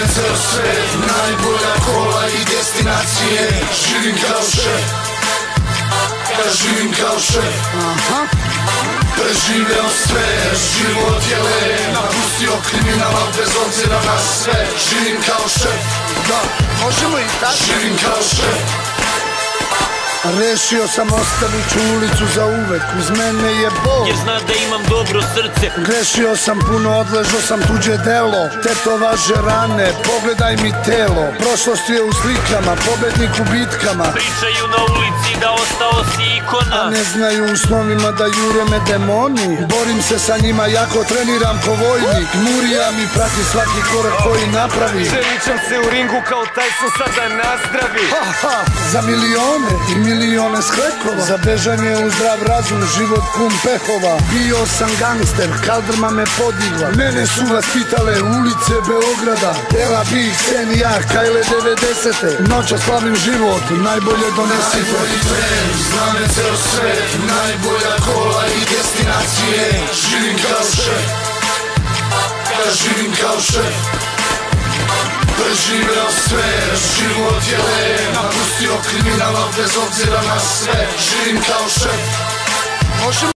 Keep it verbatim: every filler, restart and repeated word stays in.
ceo svet, najbolja kola i destinacije. Živim kao šef, ja živim kao šef. Preživeo sve, život je lep, napustio kriminal, al bez obzira na sve. Živim kao šef, Da, možemo i tako. živim kao šef. Rešio sam, ostavit ću ulicu za uvek. Uz mene je Bog, jer zna da imam dobro srce. grešio sam puno, odležao sam tuđe delo. Tetovaže rane, pogledaj mi telo. Prošlost je u slikama, pobednik u bitkama. Pričaju na ulici da ostao si ikona, A ne znaju u snovima da jure me demoni. Borim se sa njima, jako treniram ko vojnik. Murija mi prati svaki korak koji napravi. Želičam se u ringu kao Tyson sada nazdravi. Ha, ha, za milione i milione sklekova, za bežanje u zdrav razum, život pun pehova. Bio sam gangster, kaldrma me podigla, mene su vaspitale ulice Beograda. Dela bih sen ja, Kajle devedesete, noća slavim život, najbolje donesite. Najbolji trend, znam je ceo svet, najbolja kola i destinacije. Živim kao šef, ja živim kao šef. Preživeo sve, život je lep, napustio kriminal, al bez obzira na sve. Živim kao šef. Možemo